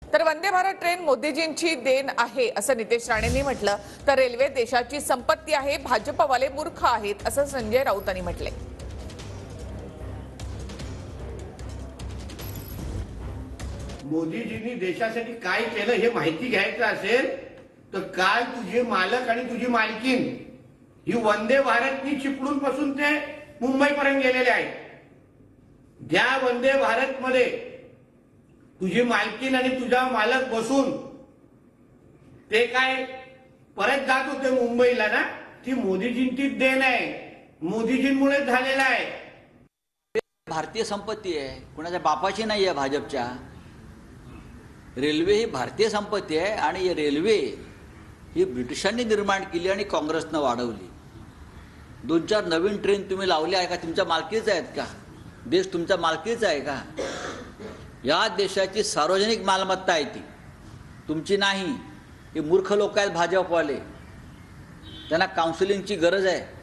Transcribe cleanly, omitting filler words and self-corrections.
तर वंदे भारत ट्रेन मोदीजींची देण आहे असं नितेश राणेंनी म्हटलं, तर रेल्वे देशाची संपत्ती आहे, भाजपवाले मूर्ख आहेत असं संजय राऊतांनी म्हटले। मोदीजींनी देशासाठी काय केलं हे माहिती घ्यायचं असेल तर काल तुझे मालक आणि तुझी मालकीन ही वंदे भारतनी चिपळूण पासून ते मुंबईपर्यंत गेलेले आहेत। ज्या वंदे भारत मध्ये तुझी मालकीन आणि तुझा मालक बसून ते काय परत जात होते मुंबईला ना, ती मोदीजींची देण आहे, मोदीजींमुळे झालेला आहे। भारतीय संपत्ती आहे, कोणाच्या बापाची नाही आहे भाजपच्या। रेल्वे ही भारतीय संपत्ती आहे आणि ही रेल्वे ही ब्रिटिशांनी निर्माण केली आणि काँग्रेसनं वाढवली। 2-4 नवीन ट्रेन तुम्ही लावल्या आहे का? तुमच्या मालकीच आहेत का? देश तुमच्या मालकीचा आहे का? या देशाची सार्वजनिक मालमत्ता आहे ती, तुमची नाही। हे मूर्ख लोक आहेत भाजपवाले, त्यांना काउन्सिलिंगची गरज आहे।